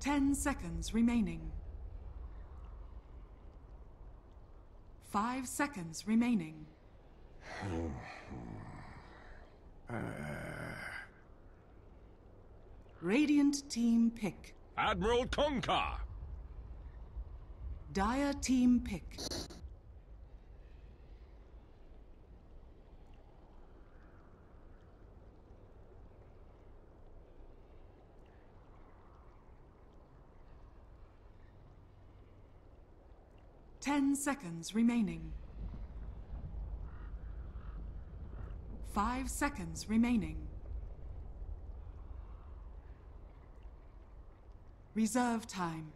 10 seconds remaining. 5 seconds remaining. Radiant team pick. Admiral Kunkka. Dire team pick. Ten seconds remaining. 5 seconds remaining. Reserve time.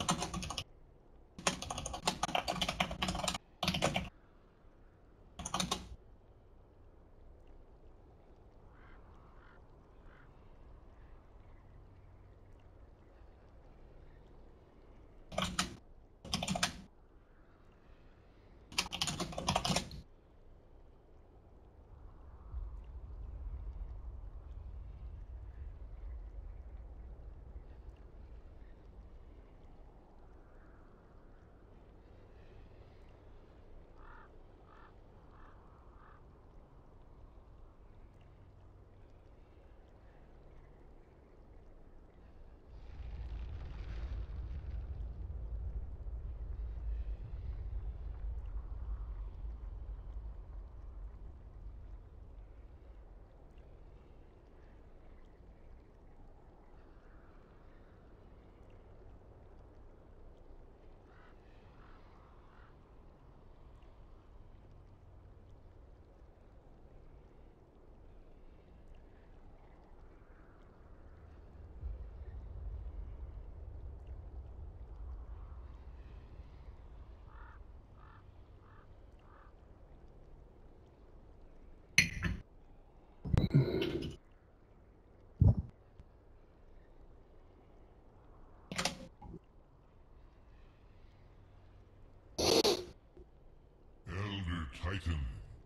Elder Titan.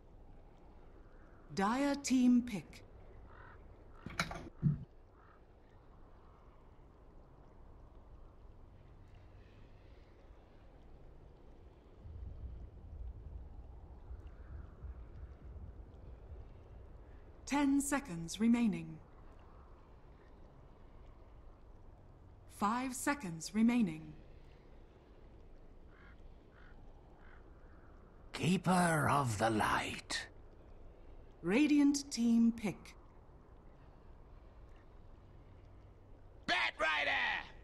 Dire team pick. Ten seconds remaining. 5 seconds remaining. Keeper of the Light. Radiant team pick. Batrider!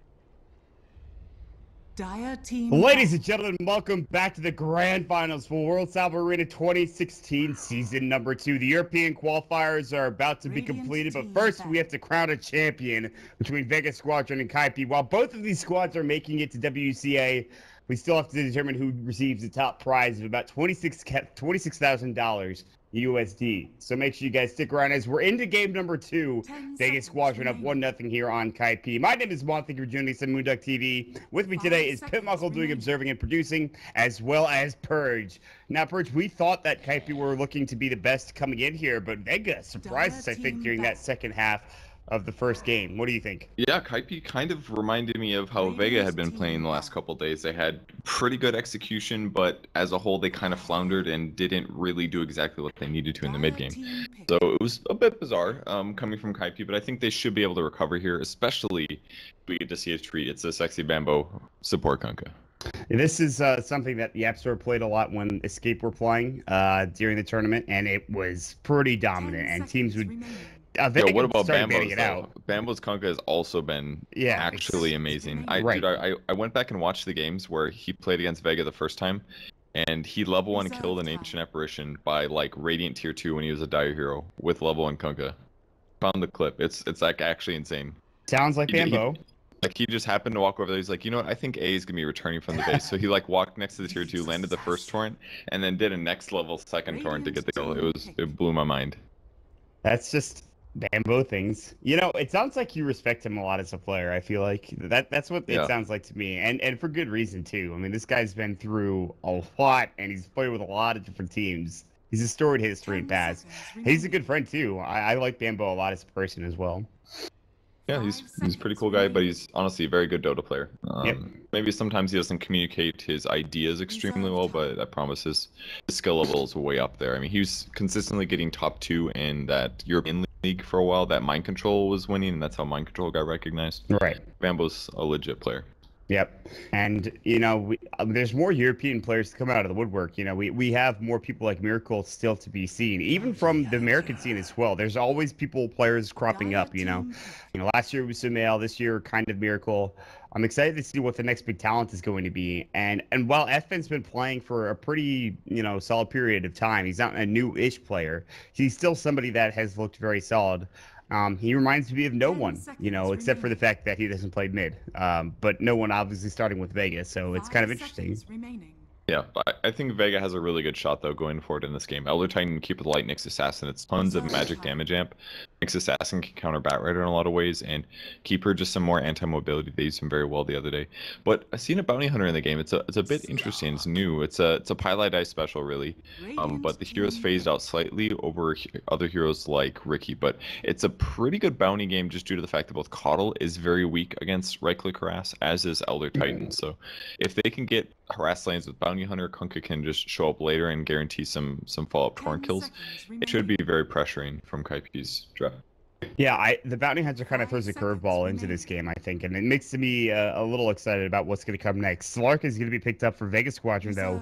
Dire team. Ladies and gentlemen, welcome back to the Grand Finals for World Salvo Arena 2016 Season Number 2. The European qualifiers are about to be completed, but first we have to crown a champion between Vega Squadron and Kaipi. While both of these squads are making it to WCA, we still have to determine who receives the top prize of about $26,000 USD. So make sure you guys stick around as we're into game number 2. Vegas Squadron up 1-0 here on Kaipi. My name is Juan. Thank you for joining us on Moonduck TV. With me today is Pitmuckle doing observing and producing, as well as Purge. Now, Purge, we thought that Kaipi were looking to be the best coming in here, but Vega surprised us, I think, during that second half of the first game. What do you think? Yeah, Kaipi kind of reminded me of how Vega had been playing the last couple days. They had pretty good execution, but as a whole, they kind of floundered and didn't really do exactly what they needed to in the mid game. So it was a bit bizarre coming from Kaipi, but I think they should be able to recover here, especially if we get to see a treat. It's a sexy Bambo support Kunkka. This is something that the App Store played a lot when Escape were playing during the tournament, and it was pretty dominant, and teams would... Yo, what about Bambo's? Bambo's Kunkka has also been actually amazing. Dude, I went back and watched the games where he played against Vega the first time, and he level 1 killed an Ancient Apparition by like Radiant Tier 2 when he was a Dire Hero with level 1 Kunkka. Found the clip. It's like actually insane. Sounds like Bambo. He just happened to walk over there. He's like, you know what? I think A is gonna be returning from the base. So he like walked next to the Tier 2, landed the first torrent, and then did a next level second torrent to get the kill. It blew my mind. That's just Bambo things. You know, it sounds like you respect him a lot as a player. I feel like that's what it sounds like to me, and for good reason too. I mean, this guy's been through a lot, and he's played with a lot of different teams. He's a storied history past. He's a good friend too. I like Bambo a lot as a person as well. Yeah, he's a pretty cool guy, but he's honestly a very good Dota player. Maybe sometimes he doesn't communicate his ideas extremely well, but I promise his skill level is way up there. I mean, he was consistently getting top 2 in that European League for a while. That Mind Control was winning, and that's how Mind Control got recognized. Right. Bambo's a legit player. Yep. And, you know, there's more European players to come out of the woodwork. You know, we have more people like Miracle still to be seen, even from the American scene as well. There's always players cropping up, you know. Last year was Sumail, this year kind of Miracle. I'm excited to see what the next big talent is going to be. And while FN's been playing for a pretty, solid period of time, he's not a new-ish player. He's still somebody that has looked very solid. He reminds me of no one, except for the fact that he doesn't play mid. But no one obviously starting with Vega, so it's kind of interesting. Yeah, I think Vega has a really good shot, though, going forward in this game. Elder Titan, Keeper the Light, Nyx Assassin, it's tons of magic damage amp. Nyx Assassin can counter Batrider in a lot of ways, and Keeper just some more anti-mobility. They used him very well the other day. But I've seen a Bounty Hunter in the game. It's a bit interesting. It's new. It's a Pylite Eye special, really. But the hero's phased out slightly over other heroes like Riki. But it's a pretty good bounty game just due to the fact that both Caudle is very weak against right-click harass, as is Elder Titan. So if they can get harass lanes with Bounty Hunter, Kunkka can just show up later and guarantee some follow-up torrent kills. It should be very pressuring from Kaipi's draft. Yeah, the Bounty Hunter kind of throws a curveball into this game, I think, and it makes me a little excited about what's going to come next. Slark is going to be picked up for Vega Squadron, though,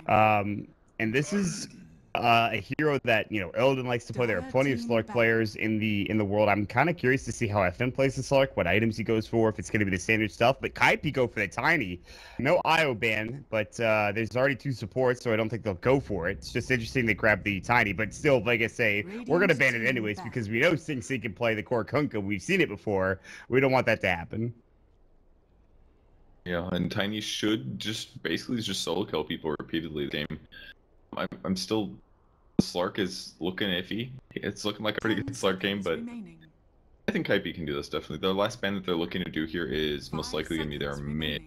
and this is a hero that Illidan likes to play. There are plenty of Slark players in the world. I'm kind of curious to see how FN plays the Slark, what items he goes for, if it's going to be the standard stuff. But Kaipi go for the Tiny. No IO ban, but there's already 2 supports, so I don't think they'll go for it. It's just interesting they grab the Tiny, but still, like I say, we're going to ban it anyways because we know Sing Sing can play the core Kunkka. We've seen it before. We don't want that to happen. Yeah, and Tiny should basically just solo kill people repeatedly the game. I'm still... Slark is looking iffy. It's looking like a pretty good Slark game, but I think Kaipi can do this, definitely. The last ban that they're looking to do here is most likely going to be their mid.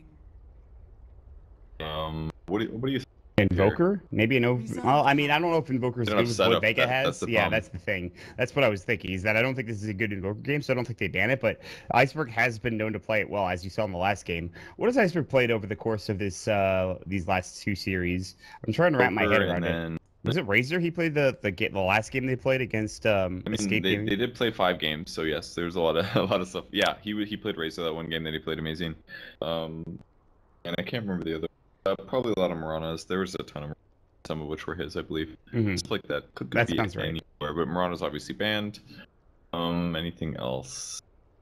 What do you think? Invoker? Maybe well, I mean, I don't know if Invoker's good with what Vega has. Yeah, that's the thing. That's what I was thinking, is that I don't think this is a good Invoker game, so I don't think they ban it, but Iceberg has been known to play it well, as you saw in the last game. What has Iceberg played over the course of these last 2 series? I'm trying to wrap my head around it. Was it Razor he played the last game they played against Escape Gaming? They did play 5 games, so yes, there's a lot of stuff. Yeah, he played Razor that one game that he played amazing. And I can't remember the other. Probably a lot of Maranas. There was a ton of Maranas, some of which were his, I believe. Just like that could be anywhere, but Marana's obviously banned. Anything else?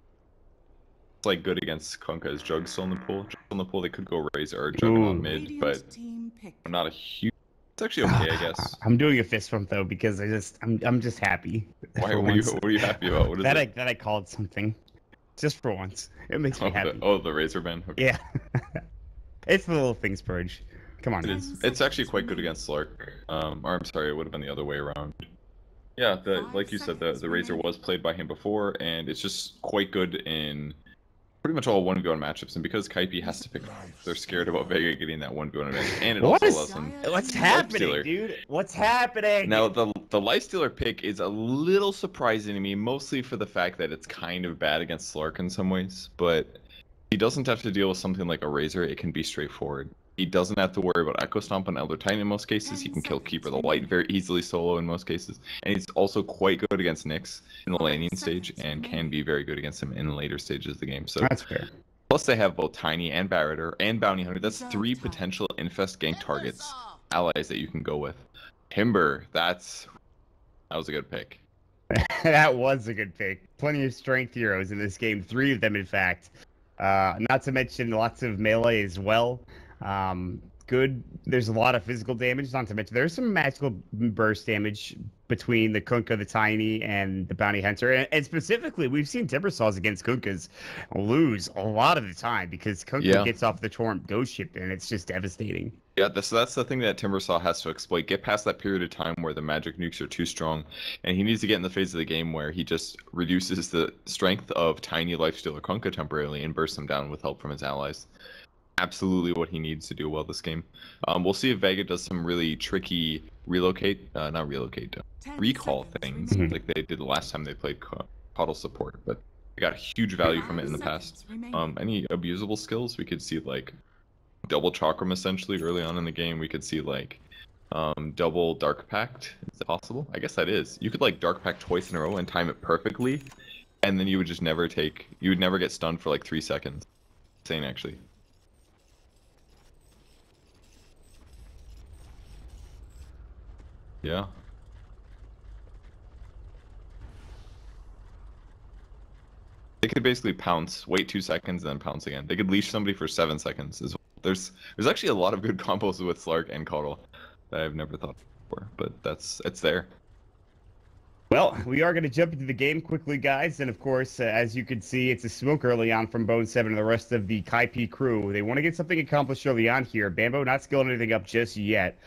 It's like good against Kunkka. Is Jug still in the pool? Jug in the pool. They could go Razor or Jug on mid, but I'm not a huge. It's actually okay, I guess. I'm doing a fist bump though because I'm just happy. Why? What are you happy about? What is that? I called something, just for once. It makes me happy. The Razor ban. Okay. Yeah. It's the little things, Purge. Come on. It's actually quite good against Slark. Or I'm sorry, it would have been the other way around. Yeah, like you said, the Razor was played by him before, and it's just quite good in pretty much all 1v1 matchups. And because Kaipi has to pick, they're scared about Vega getting that 1v1 advantage, and it also allows them. What's happening, dude? What's happening? Now the Lifestealer pick is a little surprising to me, mostly for the fact that it's kind of bad against Slark in some ways, but he doesn't have to deal with something like a Razor. It can be straightforward. He doesn't have to worry about Echo Stomp on Elder Titan in most cases. He can kill Keeper the Light very easily solo in most cases. And he's also quite good against Nyx in the laning stage and can be very good against him in the later stages of the game. So that's fair. Plus they have both Tiny and Batrider and Bounty Hunter. That's 3 potential Infest gank targets, allies that you can go with. Timber, that was a good pick. That was a good pick. Plenty of strength heroes in this game. 3 of them, in fact. Not to mention lots of melee as well. Good. There's a lot of physical damage. Not to mention there's some magical burst damage between the Kunkka, the Tiny, and the Bounty Hunter. And specifically, we've seen Timbersaws against Kunkkas lose a lot of the time because Kunkka gets off the Torrent Ghost Ship, and it's just devastating. Yeah, that's the thing that Timbersaw has to exploit. Get past that period of time where the magic nukes are too strong, and he needs to get in the phase of the game where he just reduces the strength of Tiny, Lifestealer, Kunkka temporarily and bursts them down with help from his allies. Absolutely what he needs to do well this game. We'll see if Vega does some really tricky recall things like they did the last time they played Caudle support. But I got huge value from it in the past. Any abusable skills? We could see like double Chakram essentially early on in the game. We could see like double Dark Pact. Is that possible? I guess that is. You could like Dark Pact twice in a row and time it perfectly, and then you would just never take. You would never get stunned for like 3 seconds. Insane, actually. Yeah. They could basically pounce, wait 2 seconds, then pounce again. They could leash somebody for 7 seconds as well. There's actually a lot of good combos with Slark and Coddle that I've never thought of before, but it's there. Well, we are going to jump into the game quickly, guys, and of course, as you can see, it's a smoke early on from Bone7 and the rest of the Kaipi crew. They want to get something accomplished early on here. Bambo not skilling anything up just yet.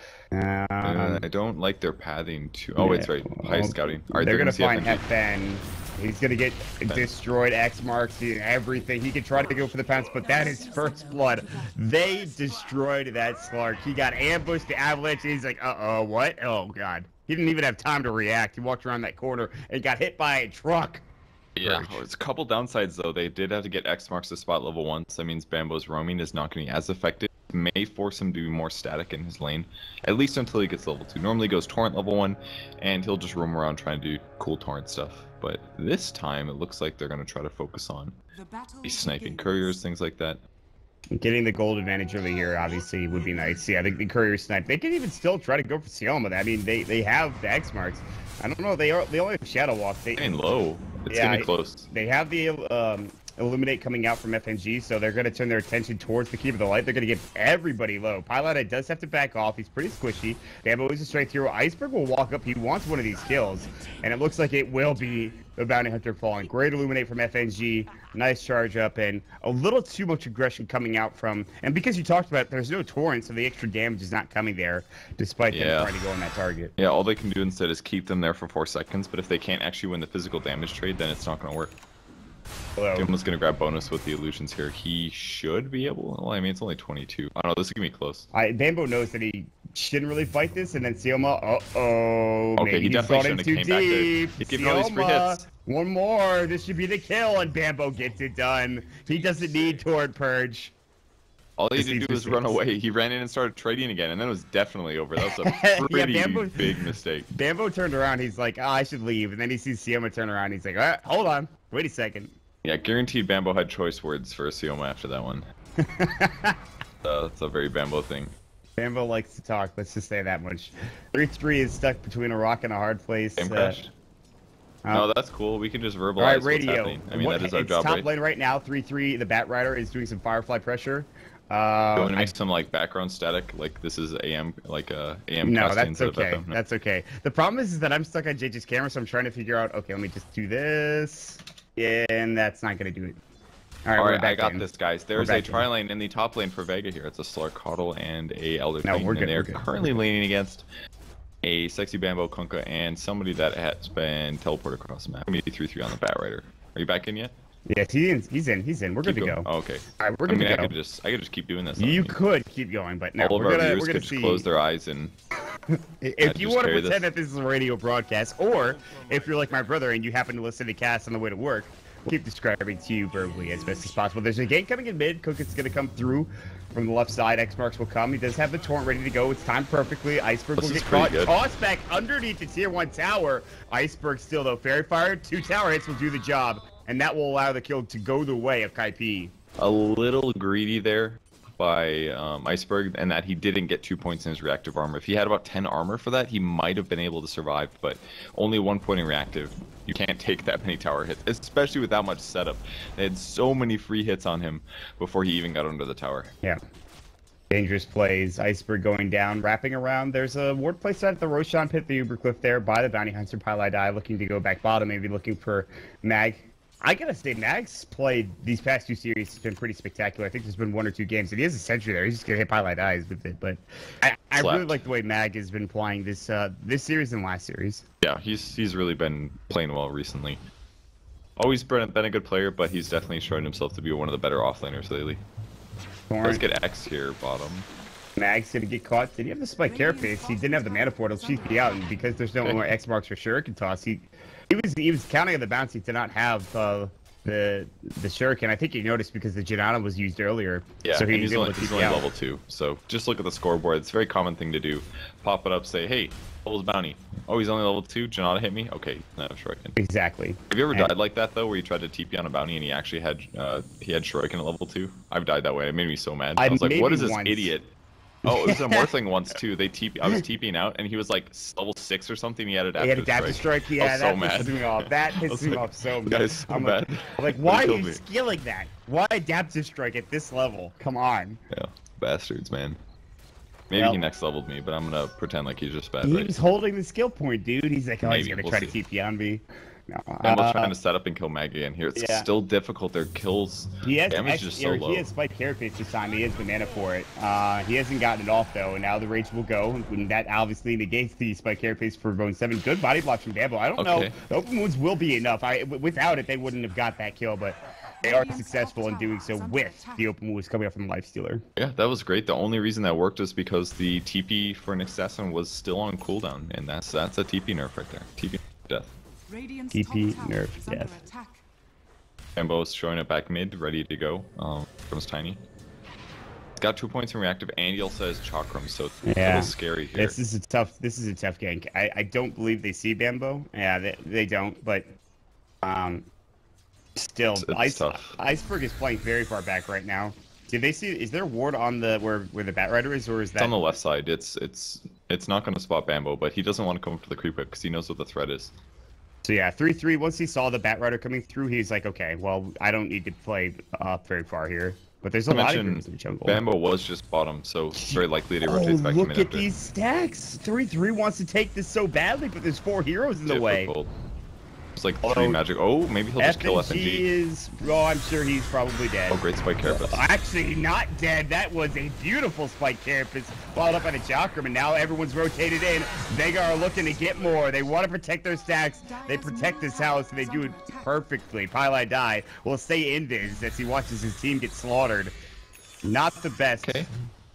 I don't like their pathing too. Oh, it's right. High scouting. All right, they're going to find FNG. FN. He's going to get destroyed, X marks, everything. He could try to go for the pounce, but that is first blood. They destroyed that Slark. He got ambushed, the avalanche, and he's like, uh-oh, what? Oh, God. He didn't even have time to react. He walked around that corner and got hit by a truck. Yeah, it's a couple downsides, though. They did have to get X marks to spot level 1, so that means Bambo's roaming is not going to be as effective. It may force him to be more static in his lane, at least until he gets level 2. Normally he goes Torrent level 1, and he'll just roam around trying to do cool Torrent stuff. But this time, it looks like they're going to try to focus on sniping couriers, things like that. Getting the gold advantage over here, obviously, would be nice. Yeah, I think the courier snipe. They can even still try to go for Sioma. I mean, they have the X marks. I don't know. They only have Shadow Walk. Getting low. It's getting close. They have the Illuminate coming out from FNG, so they're going to turn their attention towards the Keep of the Light. They're going to get everybody low. Pilot does have to back off. He's pretty squishy. Bambo is a strength hero. Iceberg will walk up. He wants one of these kills, and it looks like it will be the Bounty Hunter falling. Great Illuminate from FNG. Nice charge up, and a little too much aggression coming out from... And because you talked about it, there's no torrent, so the extra damage is not coming there, despite them trying to go on that target. Yeah, all they can do instead is keep them there for 4 seconds, but if they can't actually win the physical damage trade, then it's not going to work. Doom's going to grab bonus with the illusions here. He should be able... Well, I mean, it's only 22. I don't know, this is going to be close. Bambo knows that he shouldn't really fight this, and then Sioma, okay, maybe he definitely shouldn't have came back there. He gave all these free hits. One more, this should be the kill, and Bambo gets it done. He doesn't need Torrent Purge. All he had to do was run away. He ran in and started trading again, and then it was definitely over. That was a pretty big mistake. Bambo turned around, he's like, I should leave, and then he sees Sioma turn around, he's like, all right, hold on, wait a second. Yeah, guaranteed Bambo had choice words for Sioma after that one. That's a very Bambo thing. Bambo likes to talk, let's just say that much. 3-3 is stuck between a rock and a hard place. Game crashed. No, that's cool. We can just verbalize what's happening. I mean, that is our job, top right? lane right now, 3-3. The Bat Rider is doing some Firefly pressure. Going to make some like background static, like this is AM, like AM. No, that's okay. No. That's okay. The problem is that I'm stuck on JJ's camera, so I'm trying to figure out. Okay, let me just do this. Yeah, and that's not gonna do it. All right, I got this, guys. There's a tri-lane in the top lane for Vega here. It's a Slark Coddle and a Elder Titan, and they're currently laning against a sexy Bambo Kunkka and somebody that has been teleported across the map. Maybe 3-3 on the Bat Rider. Are you back in yet? Yes, he's in. We're good to go. Oh, okay. All right, we're good to go. I could just keep doing this. You could keep going, but no, all of our viewers could just close their eyes and. If you want to pretend that this is a radio broadcast, or if you're like my brother and you happen to listen to Cass on the way to work, we'll keep describing to you verbally as best as possible. There's a gate coming in mid. Cook's going to come through from the left side. X Marks will come. He does have the torrent ready to go. It's timed perfectly. Iceberg will get caught. Tossed back underneath the tier 1 tower. Iceberg still, though. Fairy Fire, 2 tower hits will do the job, and that will allow the kill to go the way of Kaipi. A little greedy there by Iceberg, and that he didn't get 2 points in his reactive armor. If he had about 10 armor for that, he might have been able to survive, but only 1 point in reactive. You can't take that many tower hits, especially with that much setup. They had so many free hits on him before he even got under the tower. Yeah. Dangerous plays. Iceberg going down, wrapping around. There's a ward placed at the Roshan pit, the Uber Cliff there by the Bounty Hunter. Pile Die looking to go back bottom, maybe looking for Mag. I gotta say, Mag's played these past 2 series has been pretty spectacular. I think there's been 1 or 2 games, and he has a sentry there. He's just gonna hit Pilot Eyes with it. But I really like the way Mag has been playing this this series and last series. Yeah, he's really been playing well recently. Always been a good player, but he's definitely shown himself to be one of the better offlaners lately. Let's get X here, bottom. Mag's gonna get caught. Did he have the spike carapace? He didn't have the mana portal. CP out, and because there's no more X marks for Shuriken toss, he was counting on the bounty to not have the the shuriken. I think you noticed because the Janana was used earlier. Yeah, so he's only keep level 2. So just look at the scoreboard. It's a very common thing to do. Pop it up, say, hey, level's bounty. Oh, he's only level 2. Janata hit me. Okay, now shuriken. Exactly. Have you ever died like that though, where you tried to TP on a bounty and he actually had shuriken at level 2? I've died that way. It made me so mad. I was like, what is this idiot? Oh, it was a Morthling once too. I was TPing out, and he was like level 6 or something. He had adaptive strike. Yeah, that pissed me off. That pissed me off so bad. So bad. I'm like, why are you skilling that? Why adaptive strike at this level? Come on. Yeah, bastards, man. Maybe he next leveled me, but I'm gonna pretend like he's just bad. He was holding the skill point, dude. He's like, oh, he's gonna try to TP on me. No, I'm trying to set up and kill Mag again here. It's still difficult. Their kills damage is just so low. He has Spike Carapace this time. He has banana for it. He hasn't gotten it off though, and now the rage will go. And that obviously negates the Spike Carapace for Bone 7. Good body block from Bambo. I don't know. The open wounds will be enough. Without it, they wouldn't have got that kill, but they are successful in doing so with the open wounds coming up from the Lifestealer. Yeah, that was great. The only reason that worked is because the TP for an assassin was still on cooldown, and that's a TP nerf right there. TP death. TP nerf, yes. Bambo's showing it back mid, ready to go. Comes Tiny. He's got 2 points from reactive, and he also has Chakram, so it's a little scary here. This is a tough gank. I don't believe they see Bambo. Yeah, they don't, but still, it's tough. Iceberg is playing very far back right now. Did they see? Is there a ward on the where the Batrider is, or is that it's on the left side? It's not going to spot Bambo, but he doesn't want to come up to the creep whip because he knows what the threat is. So yeah, 3-3. Once he saw the Batrider coming through, he's like, okay, well, I don't need to play up very far here. But there's a lot of groups in the jungle. Bambo was just bottom, so it's very likely to rotate back to mid. Look at these stacks. 3-3 wants to take this so badly, but there's 4 heroes in the way. It's like 3 magic. Oh, maybe he'll just kill FNG. I'm sure he's probably dead. Oh, great Spike Carapace. Actually, not dead. That was a beautiful Spike Carapace followed up by the Chakram, and now everyone's rotated in. Vega are looking to get more. They want to protect their stacks. They protect this house, and they do it perfectly. Pieliedie will stay in this as he watches his team get slaughtered. Not the best. Okay.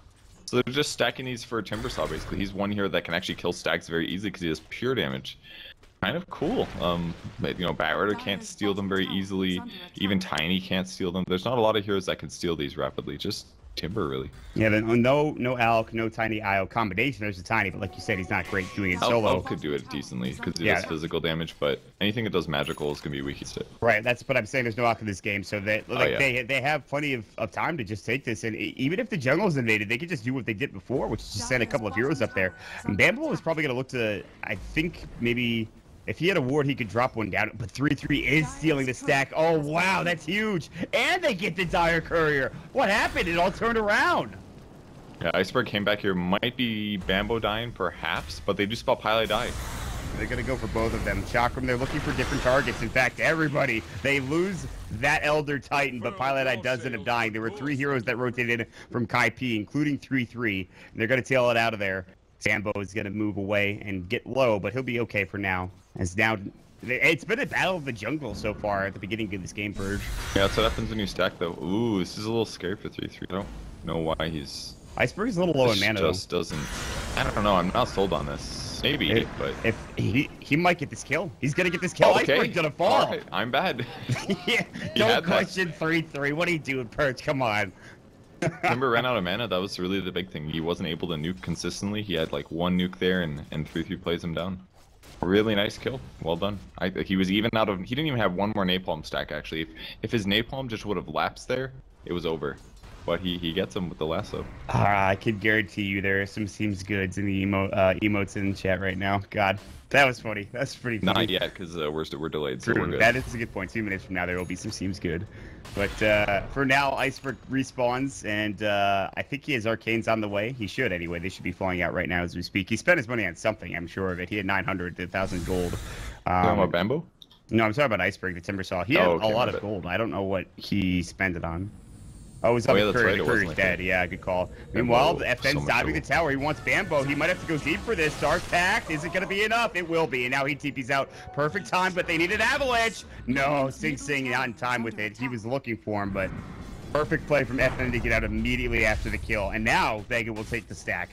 So they're just stacking these for Timbersaw, basically. He's one hero that can actually kill stacks very easily because he has pure damage. Kind of cool. But, you know, Batrider can't steal them very easily. Even Tiny can't steal them. There's not a lot of heroes that can steal these rapidly. Just Timber, really. Yeah, no Alk, no Tiny IO combination. There's a Tiny, but like you said, he's not great doing it solo. Alk could do it decently because he has physical damage, but anything that does magical is gonna be weak to it. Right, that's what I'm saying. There's no Alk in this game, so that they have plenty of time to just take this. And even if the jungle's invaded, they could just do what they did before, which is just send a couple of heroes up there. And Bambo is probably gonna look to, I think, maybe. If he had a ward, he could drop one down, but 3-3 is stealing the stack. Oh, wow, that's huge. And they get the Dire Courier. What happened? It all turned around. Yeah, Iceberg came back here. Might be Bambo dying, perhaps, but they do spot Pieliedie. They're going to go for both of them. Chakram, they're looking for different targets. In fact, everybody, they lose that Elder Titan, but Pieliedie does end up dying. There were 3 heroes that rotated in from Kai P, including 3-3. And they're going to tail it out of there. Bambo is going to move away and get low, but he'll be okay for now. As now, it's been a battle of the jungle so far at the beginning of this game, Purge. Yeah, that's what happens when you stack, though. Ooh, this is a little scary for 3-3. I don't know why he's... Iceberg's a little low in mana, just doesn't... I don't know. I'm not sold on this. Maybe, but... If he might get this kill. He's going to get this kill. Okay. Iceberg's going to fall. Right. I'm bad. Yeah, don't question 3-3. What are you doing, Purge? Come on. Timber ran out of mana. That was really the big thing. He wasn't able to nuke consistently. He had like 1 nuke there, and 3-3 plays him down. Really nice kill. Well done. He was even out of... He didn't even have 1 more napalm stack, actually. If his napalm just would have lapsed there, it was over. But he gets him with the lasso. I could guarantee you there are some seems goods in the emotes in chat right now. God, that was funny. That's pretty funny. Not yet, because we're delayed, so True. we're good. That is a good point. 2 minutes from now, there will be some seems good. But for now, Iceberg respawns, and I think he has Arcanes on the way. He should, anyway. They should be flying out right now as we speak. He spent his money on something, I'm sure of it. He had 900 to 1,000 gold. Talking about Bambo? No, I'm talking about Iceberg, the Timbersaw. He had a lot of gold. I don't know what he spent it on. Oh, it was on the Courier. The Courier's dead. Yeah, good call. Meanwhile, the FN's diving the tower. He wants Bambo. He might have to go deep for this. Dark Pact. Is it going to be enough? It will be. And now he TP's out. Perfect time, but they need an avalanche. No, Sing Sing not in time with it. He was looking for him, but perfect play from FN to get out immediately after the kill. And now Vega will take the stack.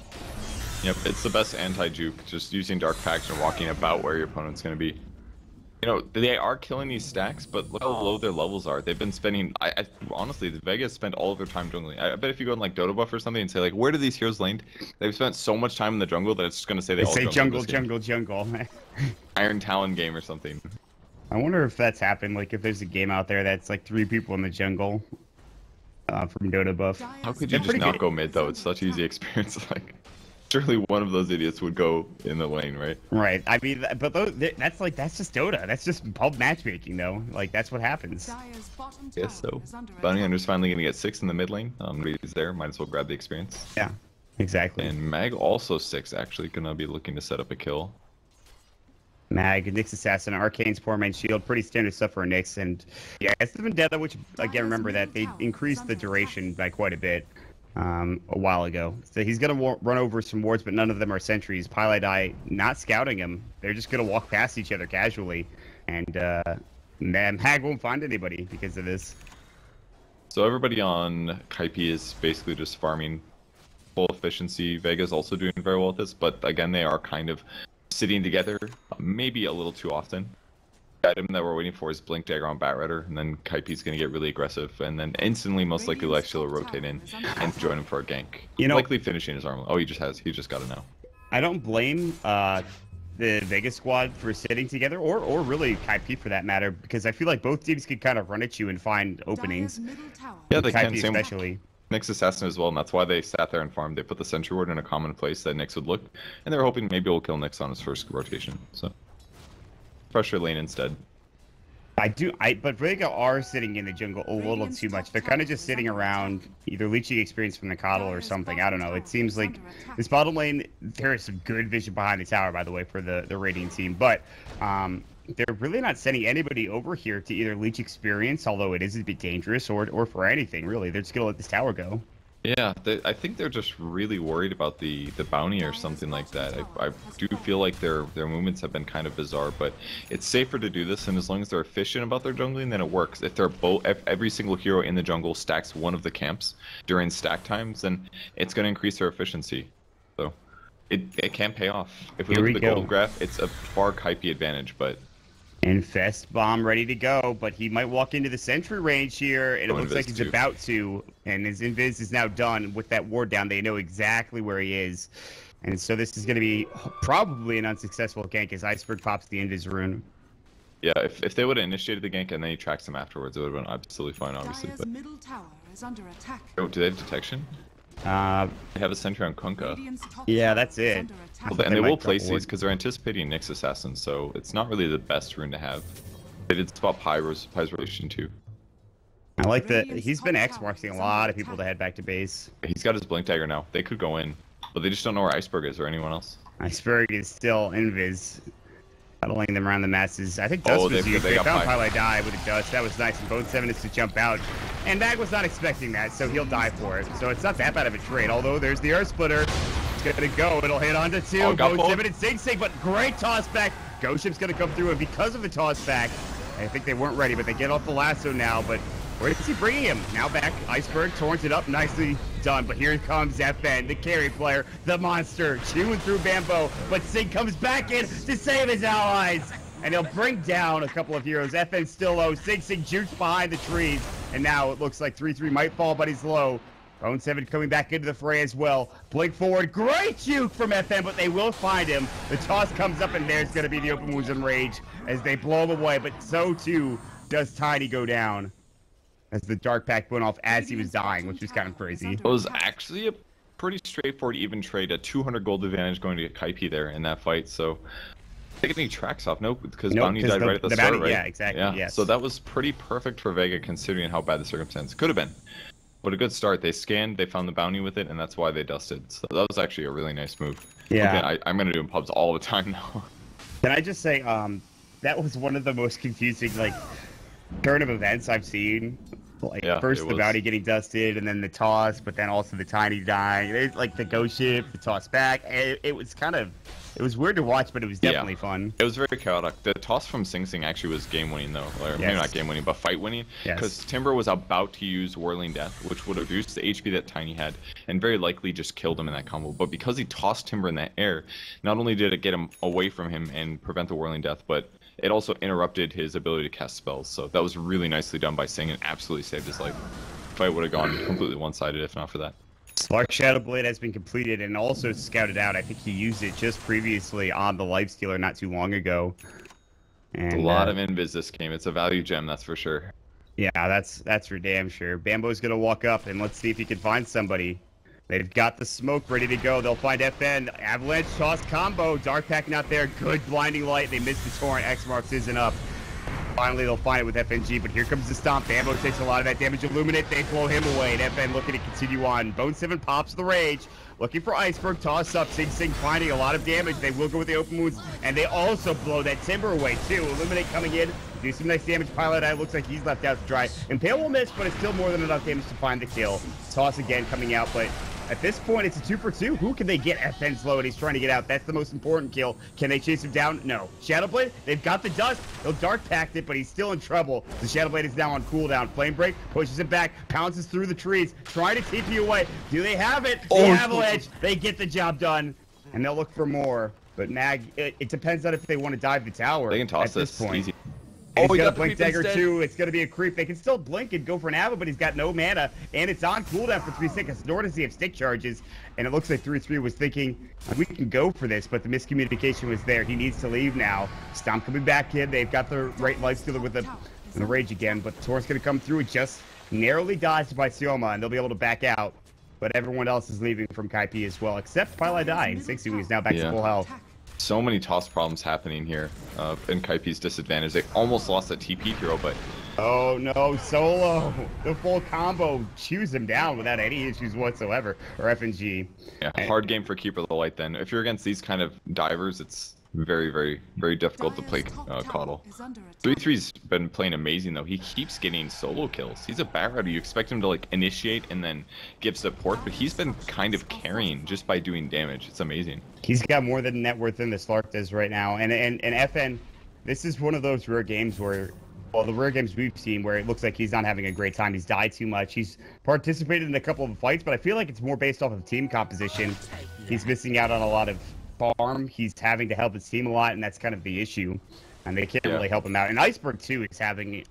Yep, it's the best anti-juke. Just using Dark Pact and walking about where your opponent's going to be. You know, they are killing these stacks, but look how low their levels are. They've been spending, honestly, the Vegas spent all of their time jungling. I bet if you go in like Dota Buff or something and say like, where do these heroes land? They've spent so much time in the jungle that it's just gonna say they all say jungle. Jungle. Iron Talon game or something. I wonder if that's happened. Like if there's a game out there that's like 3 people in the jungle from Dota Buff. How could you just not go mid though? It's such easy experience. Like. Surely one of those idiots would go in the lane, right? Right. I mean, but that's just Dota. That's just pub matchmaking, though. Like that's what happens. Yes. So Bounty Hunter's finally gonna get 6 in the mid lane. He's there. Might as well grab the experience. Yeah. Exactly. And Mag also 6. Actually, gonna be looking to set up a kill. Mag, Nyx Assassin, Arcane's Poor Man's Shield, pretty standard stuff for Nyx, and yeah, it's the Vendetta, which again, remember that they increased the duration by quite a bit. A while ago. So he's going to run over some wards, but none of them are sentries. Pieliedie not scouting him. They're just going to walk past each other casually. And Mag won't find anybody because of this. So everybody on Kaipi is basically just farming full efficiency. Vega's also doing very well with this, but again, they are kind of sitting together maybe a little too often. The item that we're waiting for is Blink Dagger on Batrider, and then Kaipi's going to get really aggressive, and then instantly, most likely, Lifesteal will rotate in and join him for a gank. You know, likely finishing his armor. Oh, he just got it now. I don't blame the Vegas squad for sitting together, or really Kaipi for that matter, because I feel like both teams could kind of run at you and find openings. Yeah, they can. Especially. Nyx Assassin as well, and that's why they sat there and farmed. They put the Sentry Ward in a common place that Nyx would look, and they were hoping maybe we'll kill Nyx on his first rotation. So. Pressure lane instead. But Vega are sitting in the jungle a little too much. They're kind of just sitting around, either leeching experience from the Coddle or something. I don't know. It seems like this bottom lane, there is some good vision behind the tower, by the way, for the Radiant team. But they're really not sending anybody over here to either leech experience, although it is a bit dangerous, or for anything, really. They're just going to let this tower go. Yeah, I think they're just really worried about the bounty or something like that. I do feel like their movements have been kind of bizarre, but it's safer to do this, and as long as they're efficient about their jungling, then it works. If every single hero in the jungle stacks one of the camps during stack times, then it's going to increase their efficiency. So it can pay off. If we look at the gold graph, it's a far Kaipi advantage, but. Infest Bomb ready to go, but he might walk into the sentry range here, and it looks like he's about to, and his invis is now done with that ward down. They know exactly where he is, and so this is going to be probably an unsuccessful gank as Iceberg pops the invis rune. Yeah, if they would have initiated the gank and then he tracks him afterwards, it would have been absolutely fine, obviously. But. Middle tower is under attack. Oh, do they have detection? They have a sentry on Kunkka. Yeah, that's it. Well, and they will place these because they're anticipating Nyx Assassin, so it's not really the best rune to have. They did spot Pyro's relation too. I like that. He's been X-marking a lot of people to head back to base. He's got his Blink Dagger now. They could go in, but they just don't know where Iceberg is or anyone else. Iceberg is still invis. Huddling them around the masses. I think Dust was used. They found Pieliedie with a Dust. That was nice. And Bone 7 is to jump out. And Mag was not expecting that, so he'll die for it. So it's not that bad of a trade. Although there's the Earth Splitter. It's going to go. It'll hit onto 2. Oh, Bone 7 and Sing Sing, but great toss back. Ghost Ship's going to come through, and because of the toss back, I think they weren't ready, but they get off the lasso now. But where is he bringing him? Now back. Iceberg torrents it up. Nicely done. But here comes FN, the carry player, the monster, chewing through Bamboo. But Sing comes back in to save his allies. And he'll bring down a couple of heroes. FN still low. Sing Sing jukes behind the trees. And now it looks like 3-3 might fall, but he's low. Bone 7 coming back into the fray as well. Blink forward. Great juke from FN, but they will find him. The toss comes up, and there's going to be the open wounds and rage as they blow him away. But so, too, does Tiny go down as the Dark Pact went off as he was dying, which was kind of crazy. It was actually a pretty straightforward even trade. A 200 gold advantage going to get Kaipi there in that fight, so... Did they get any tracks off? Nope, because Bounty died right at the start, right? Yeah, exactly. Yeah. Yes. So that was pretty perfect for Vega considering how bad the circumstance could have been. But a good start. They scanned, they found the Bounty with it, and that's why they dusted. So that was actually a really nice move. Yeah. Okay, I'm going to do in pubs all the time now. Can I just say, that was one of the most confusing, turn of events I've seen. First the Bounty getting dusted, and then the toss, but then also the Tiny dying. The Ghost Ship, the toss back. It was kind of... It was weird to watch, but it was definitely fun. It was very chaotic. The toss from Sing Sing actually was game-winning, though. Or maybe not game-winning, but fight-winning. Because Timber was about to use Whirling Death, which would have reduced the HP that Tiny had, and very likely just killed him in that combo. But because he tossed Timber in the air, not only did it get him away from him and prevent the Whirling Death, but it also interrupted his ability to cast spells. So that was really nicely done by Sing and absolutely saved his life. Fight would have gone completely one-sided if not for that. Slark Shadowblade has been completed and also scouted out. I think he used it just previously on the Lifestealer not too long ago. And, a lot of invis this game. It's a value gem, that's for sure. Yeah, that's for damn sure. Bambo's gonna walk up and let's see if he can find somebody. They've got the smoke ready to go. They'll find FN. Avalanche toss combo. Dark Pack not there. Good blinding light. They missed the torrent. X marks isn't up. Finally, they'll find it with FNG, but here comes the stomp. Bambo takes a lot of that damage. Illuminate, they blow him away, and FN looking to continue on. Bone 7 pops the rage, looking for Iceberg, toss up. Sing Sing finding a lot of damage. They will go with the open wounds, and they also blow that Timber away, too. Illuminate coming in, do some nice damage. Pilot Eye looks like he's left out to dry. Impale will miss, but it's still more than enough damage to find the kill. Toss again coming out, but at this point, it's a 2 for 2. Who can they get? FN's low, and he's trying to get out. That's the most important kill. Can they chase him down? No. Shadowblade, they've got the dust. They'll Dark Pact it, but he's still in trouble. The Shadowblade is now on cooldown. Flame Break pushes him back, pounces through the trees, trying to TP away. Do they have it? The Avalanche, they get the job done, and they'll look for more. But Mag, it depends on if they want to dive the tower. They can toss at this point. Easy. He's got a Blink Dagger too. It's going to be a creep. They can still blink and go for an Ava, but he's got no mana, and it's on cooldown for 3 seconds. Nor does he have stick charges, and it looks like 3-3 was thinking, we can go for this, but the miscommunication was there. He needs to leave now. Stomp coming back in. They've got the right Lifestealer with the Rage again, but the Torrent's going to come through. It just narrowly dodged by Sioma, and they'll be able to back out. But everyone else is leaving from Kaipi as well, except Pilot Die, and 60 is now back to full health. So many toss problems happening here in Kaipi's disadvantage. They almost lost a TP hero, but... Oh no, Solo! The full combo chews him down without any issues whatsoever, or FNG. Yeah, hard game for Keeper of the Light then. If you're against these kind of divers, it's very, very, very difficult to play Coddle. 3-3's been playing amazing though. He keeps getting solo kills. He's a Barrett. You expect him to like initiate and then give support, but he's been kind of carrying just by doing damage. It's amazing. He's got more than net worth than the Slark does right now. And FN, this is one of those rare games where, well, the rare games we've seen where it looks like he's not having a great time. He's died too much. He's participated in a couple of fights, but I feel like it's more based off of team composition. He's missing out on a lot of farm. He's having to help his team a lot, and that's kind of the issue. And they can't really help him out. And Iceberg, too, is having...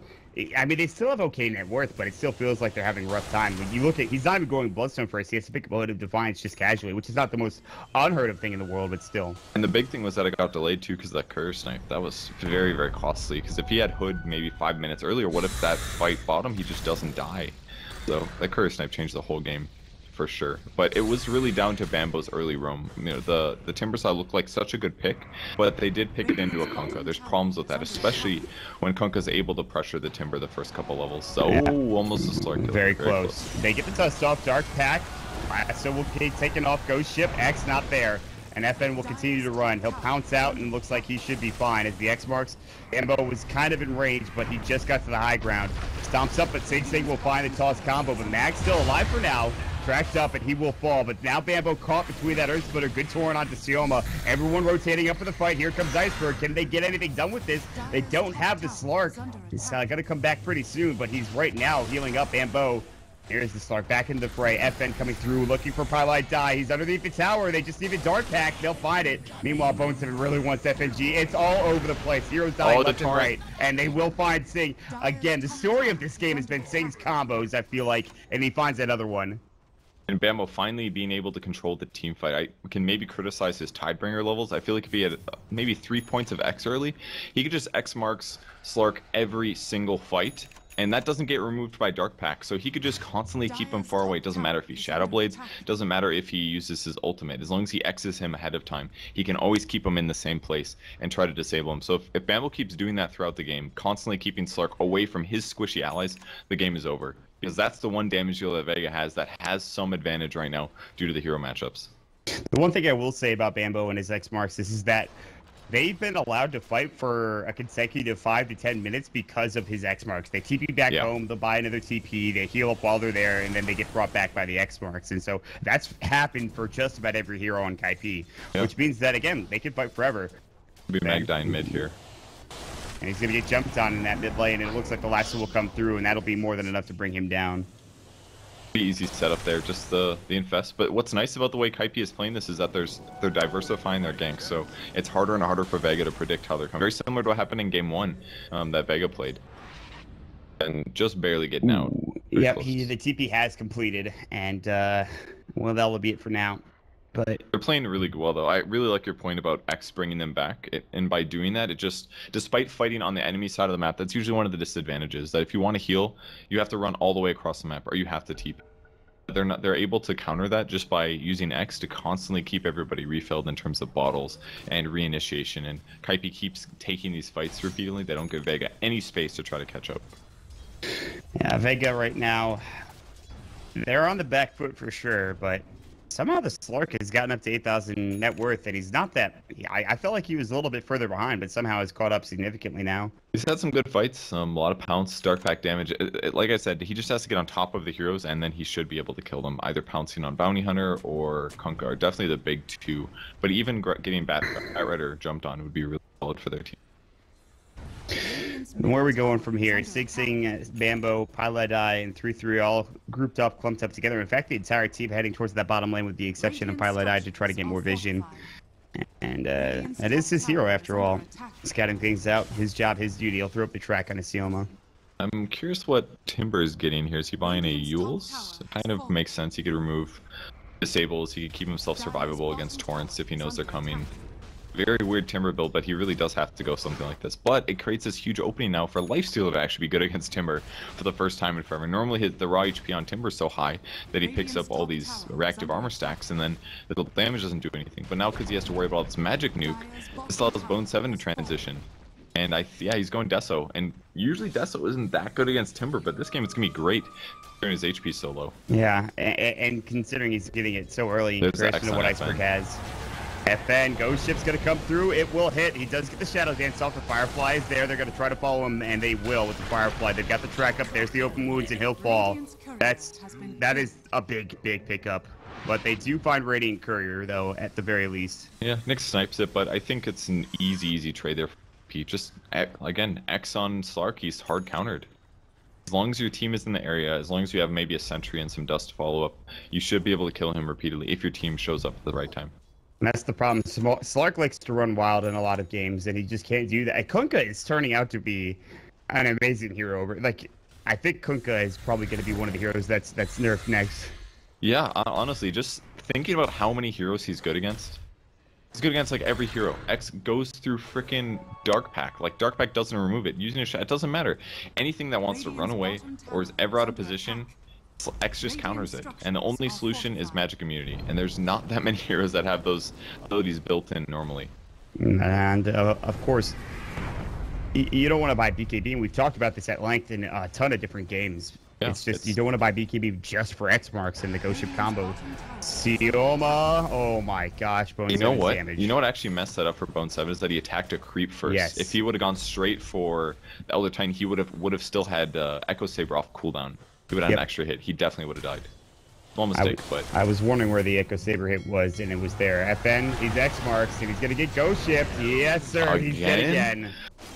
I mean, they still have okay net worth, but it still feels like they're having a rough time. When you look at... He's not even going Bloodstone first. He has to pick up a Hood of Defiance just casually, which is not the most unheard of thing in the world, but still. And the big thing was that it got delayed, too, because of that Courier Snipe. That was very, very costly, because if he had Hood maybe 5 minutes earlier, what if that fight bottom, he just doesn't die? So that Courier Snipe changed the whole game. For sure, but it was really down to Bambo's early roam. You know, the Timbersaw looked like such a good pick, but they did pick it into a Kunkka. There's problems with that, especially when Kunkka's able to pressure the Timber the first couple levels. So almost a Slark kill. Very close. They get the dust off. Dark Pack. So will be taken off. Ghost Ship. X not there. And FN will continue to run. He'll pounce out and looks like he should be fine as the X marks. Bambo was kind of in range, but he just got to the high ground. Stomps up, but Sing Sing will find the toss combo. But Mag's still alive for now. Tracked up, and he will fall. But now Bambo caught between that Earth Splitter. Good torrent onto Sioma. Everyone rotating up for the fight. Here comes Iceberg. Can they get anything done with this? They don't have the Slark. He's going to come back pretty soon, but he's right now healing up Bambo. Here's the Slark back into the fray. FN coming through, looking for Pylite Die. He's underneath the tower. They just need a Dark Pack. They'll find it. Meanwhile, Bone 7 really wants FNG. It's all over the place. Heroes dying left and right. And they will find Sing. Again, the story of this game has been Sing's combos, I feel like. And he finds another one. And Bambo finally being able to control the team fight. I can maybe criticize his Tidebringer levels. I feel like if he had maybe 3 points of X early, he could just X marks Slark every single fight. And that doesn't get removed by Dark Pack, so he could just constantly keep him far away. It doesn't matter if he Shadow Blades, doesn't matter if he uses his ultimate. As long as he X's him ahead of time, he can always keep him in the same place and try to disable him. So if Bambo keeps doing that throughout the game, constantly keeping Slark away from his squishy allies, the game is over. Because that's the one damage deal that Vega has that has some advantage right now due to the hero matchups. The one thing I will say about Bambo and his X marks is that they've been allowed to fight for a consecutive 5 to 10 minutes because of his X marks. They TP back home, they'll buy another TP, they heal up while they're there, and then they get brought back by the X marks. And so that's happened for just about every hero on Kaipi, which means that, again, they can fight forever. Be Magdine mid here. And he's going to get jumped on in that mid lane, and it looks like the last one will come through, and that'll be more than enough to bring him down. Pretty easy setup there, just the infest. But what's nice about the way Kaipi is playing this is that they're diversifying their ganks, so it's harder and harder for Vega to predict how they're coming. Very similar to what happened in game 1 that Vega played. And just barely getting out. Yep, the TP has completed, and well, that will be it for now. But they're playing really well, though. I really like your point about X bringing them back, and by doing that, it just, despite fighting on the enemy side of the map, that's usually one of the disadvantages. That if you want to heal, you have to run all the way across the map, or you have to TP. They're able to counter that just by using X to constantly keep everybody refilled in terms of bottles and reinitiation. And Kaipi keeps taking these fights repeatedly. They don't give Vega any space to try to catch up. Yeah, Vega right now, they're on the back foot for sure, but somehow the Slark has gotten up to 8,000 net worth, and he's not that... I felt like he was a little bit further behind, but somehow has caught up significantly now. He's had some good fights, a lot of pounce, dark pack damage. Like I said, he just has to get on top of the heroes, and then he should be able to kill them, either pouncing on Bounty Hunter or Kunkka are definitely the big two. But even getting Batrider jumped on would be really solid for their team. And where are we going from here? Sig Sing, Bambo, Piledai, and 3-3 all grouped up, clumped up together. In fact, the entire team heading towards that bottom lane with the exception of Piledai to try to get more vision. And that is his hero after all. Scouting things out, his job, his duty. He'll throw up the track on Isioma. I'm curious what Timber is getting here. Is he buying a Yules? It kind of makes sense. He could remove disables. He could keep himself survivable against Torrents if he knows they're coming. Very weird Timber build, but he really does have to go something like this. But it creates this huge opening now for Lifestealer to actually be good against Timber for the first time in forever. Normally the raw HP on Timber is so high that he picks up all these reactive armor stacks and then the damage doesn't do anything. But now because he has to worry about this magic nuke, this allows Bone 7 to transition. And yeah, he's going Deso. And usually Deso isn't that good against Timber, but this game it's going to be great considering his HP so low. Yeah, and considering he's getting it so early in comparison to what Iceberg has. FN, Ghost Ship's going to come through. It will hit. He does get the Shadow Dance off. The Firefly is there. They're going to try to follow him, and they will with the Firefly. They've got the track up. There's the open wounds, and he'll fall. That is a big pickup. But they do find Radiant Courier, though, at the very least. Yeah, Nick snipes it, but I think it's an easy trade there for P. Just, again, X on Slark, he's hard countered. As long as your team is in the area, as long as you have maybe a sentry and some dust follow-up, you should be able to kill him repeatedly if your team shows up at the right time. And that's the problem. Slark likes to run wild in a lot of games, and he just can't do that. Kunkka is turning out to be an amazing hero. Like, I think Kunkka is probably going to be one of the heroes that's nerfed next. Yeah, honestly, just thinking about how many heroes he's good against. He's good against, like, every hero. X goes through freaking Dark Pack. Like, Dark Pack doesn't remove it. Using a shot, it doesn't matter. Anything that wants to run away or is ever out of position, X just counters it, and the only solution is magic immunity, and there's not that many heroes that have those abilities built in normally. And of course, you don't want to buy BKB, and we've talked about this at length in a ton of different games. Yeah, it's just you don't want to buy BKB just for X marks and the Ghost Ship combo. Sioma, oh my gosh, Bone 7 damage. You know what actually messed that up for Bone 7 is that he attacked a creep first. Yes. If he would have gone straight for the Elder Titan, he would have still had Echo Saber off cooldown. He would have an extra hit. He definitely would have died. Small mistake, but... I was wondering where the Echo Saber hit was, and it was there. FN, he's X marks, and he's going to get Ghost Shipped. Yes, sir. He's dead again.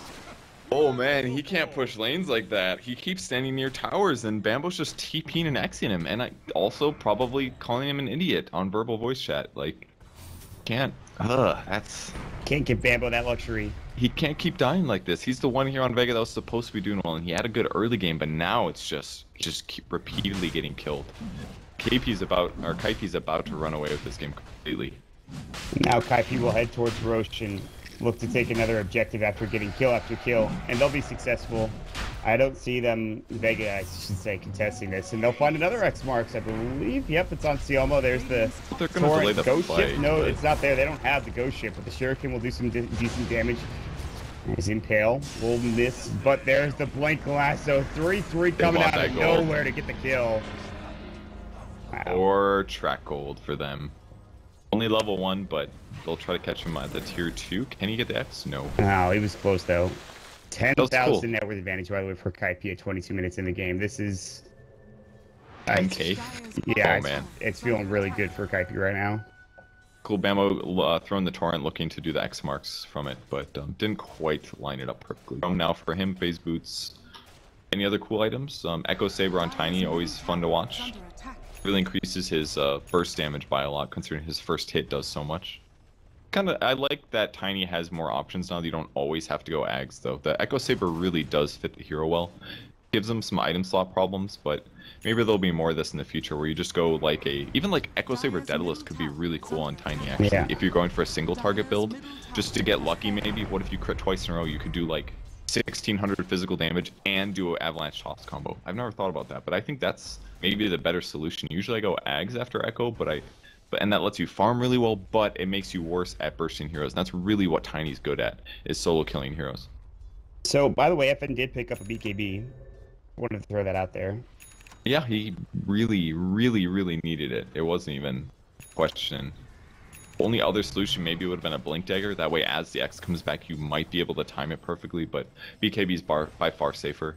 Oh, man, he can't push lanes like that. He keeps standing near towers, and Bambo's just TPing and Xing him, and also probably calling him an idiot on verbal voice chat. Like, can't... that's... Can't give Bambo that luxury. He can't keep dying like this. He's the one here on Vega that was supposed to be doing well, and he had a good early game, but now it's just keep repeatedly getting killed. Kaipi's about to run away with this game completely. Now Kaipi will head towards Roche and look to take another objective after getting kill after kill, and they'll be successful. I don't see them, Vega, I should say, contesting this, and they'll find another X marks, I believe. Yep, it's on Siomo. There's the Torrent Ghost Ship. No, it's not there. They don't have the Ghost Ship, but the Shuriken will do some decent damage. There's Impale. Will miss, but there's the Blink Lasso. 3-3 coming out of nowhere to get the kill. Wow. Or track gold for them. Only level 1, but they'll try to catch him at the tier 2. Can he get the X? No. No, he was close, though. 10,000 cool. net worth advantage, by the way, for Kaipi at 22 minutes in the game. This is... 10k? Yeah, oh, man. It's feeling really good for Kaipi right now. Cool, Bambo throwing the Torrent, looking to do the X marks from it, but didn't quite line it up perfectly. Now for him, phase boots. Any other cool items? Echo Saber on Tiny, always fun to watch. Under attack. Really increases his burst damage by a lot, considering his first hit does so much. I like that Tiny has more options now. That you don't always have to go Ags though. The Echo Saber really does fit the hero well. Gives them some item slot problems, but maybe there'll be more of this in the future where you just go like even like Echo Saber Daedalus could be really cool on Tiny actually. Yeah. If you're going for a single target build, just to get lucky maybe. What if you crit twice in a row? You could do like 1600 physical damage and do an Avalanche Toss combo. I've never thought about that, but I think that's maybe the better solution. Usually I go Ags after Echo, and that lets you farm really well, but it makes you worse at bursting heroes. And that's really what Tiny's good at, is solo killing heroes. So, by the way, FN did pick up a BKB. Wanted to throw that out there. Yeah, he really, really, really needed it. It wasn't even a question. Only other solution maybe would have been a Blink Dagger. That way, as the X comes back, you might be able to time it perfectly, but BKB's by far safer.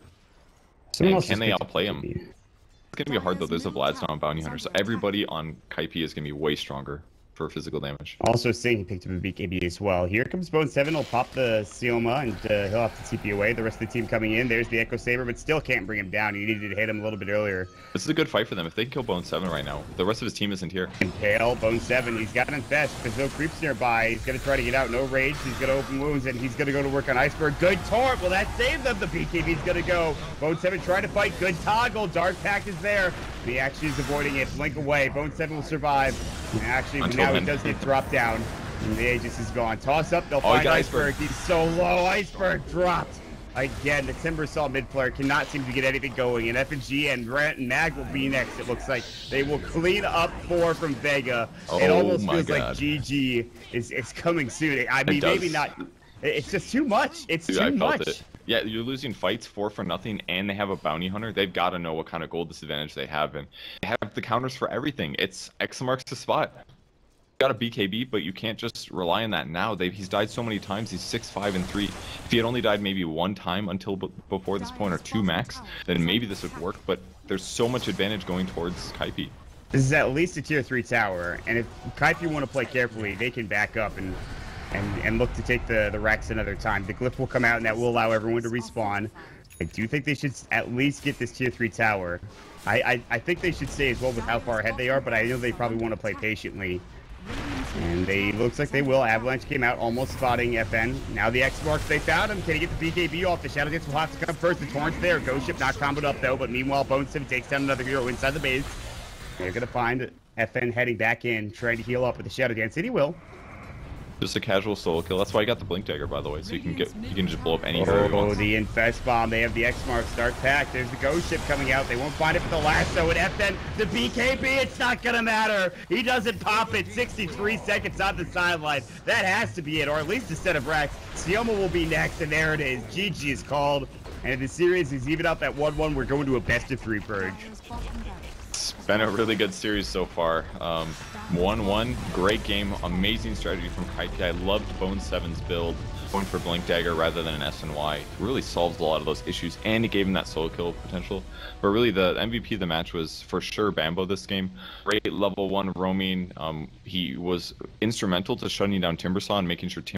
And can they outplay him? It's going to be hard, though. There's a Vladstone on Bounty Hunter, so everybody on Kaipi is going to be way stronger for physical damage. Also seeing he picked up a BKB as well. Here comes Bone 7. He'll pop the Sioma, and he'll have to TP away. The rest of the team coming in. There's the Echo Saber, but still can't bring him down. He needed to hit him a little bit earlier. This is a good fight for them. If they can kill Bone 7 right now, the rest of his team isn't here. Impale, Bone 7. He's got an infest. There's no creeps nearby. He's going to try to get out. No rage. He's going to open wounds, and he's going to go to work on Iceberg. Good taunt. Well, that saves them. The BKB's going to go. Bone 7 trying to fight. Good toggle. Dark Pact is there. He actually is avoiding it. Blink away. Bone 7 will survive. And actually, now he does get dropped down. And the Aegis is gone. Toss up. They'll find Iceberg. He's so low. Iceberg dropped. Again, the Timbersaw mid player cannot seem to get anything going. And FNG and Grant and Mag will be next. It looks like they will clean up 4 from Vega. It almost feels like GG is coming soon. I mean, maybe not. It's just too much. It's too much. It. Yeah, you're losing fights 4 for nothing, and they have a bounty hunter. They've got to know what kind of gold disadvantage they have, and they have the counters for everything. It's X marks the spot. You got a BKB, but you can't just rely on that now. He's died so many times. He's 6-5 and 3. If he had only died maybe 1 time until before this point, or 2 max, then maybe this would work. But there's so much advantage going towards Kaipi. This is at least a tier 3 tower, and if Kaipi want to play carefully, they can back up and look to take the Rex another time. The Glyph will come out, and that will allow everyone to respawn. I do think they should at least get this tier 3 tower. I think they should stay as well with how far ahead they are, but I know they probably want to play patiently. And looks like they will. Avalanche came out, almost spotting FN. Now the X marks, they found him. Can he get the BKB off? The Shadow Dance will have to come first. The Torrent's there. Ghost Ship not comboed up, though. But meanwhile, Bone 7 takes down another hero inside the base. They're going to find FN heading back in, trying to heal up with the Shadow Dance. And he will. Just a casual solo kill. That's why I got the Blink Dagger, by the way, so you can just blow up any hero. Oh, the Infest Bomb. They have the X mark. Start pack. There's the Ghost Ship coming out. They won't find it for the lasso. And FN, the BKB, it's not going to matter. He doesn't pop it. 63 seconds on the sideline. That has to be it, or at least a set of Rex. Sioma will be next, and there it is. GG is called. And if the series is even up at 1-1, we're going to a best-of-3 purge. It's been a really good series so far. 1-1, great game, amazing strategy from Kaipi. I loved Bone 7's build, going for Blink Dagger rather than an SNY. It really solves a lot of those issues, and it gave him that solo kill potential. But really, the MVP of the match was for sure Bambo this game. Great level 1 roaming. He was instrumental to shutting down Timbersaw and making sure